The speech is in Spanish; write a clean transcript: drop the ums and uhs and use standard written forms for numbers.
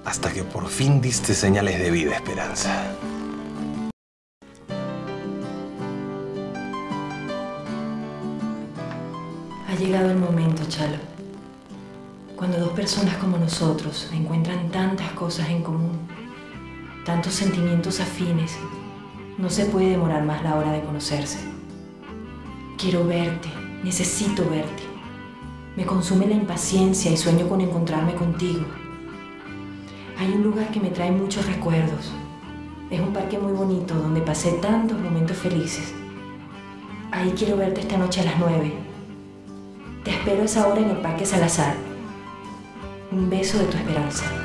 hasta que por fin diste señales de vida, Esperanza. Ha llegado el momento, Chalo. Cuando dos personas como nosotros encuentran tantas cosas en común, tantos sentimientos afines, no se puede demorar más la hora de conocerse. Quiero verte, necesito verte. Me consume la impaciencia y sueño con encontrarme contigo. Hay un lugar que me trae muchos recuerdos. Es un parque muy bonito donde pasé tantos momentos felices. Ahí quiero verte esta noche a las 9. Te espero a esa hora en el Parque Salazar. Un beso de tu Esperanza.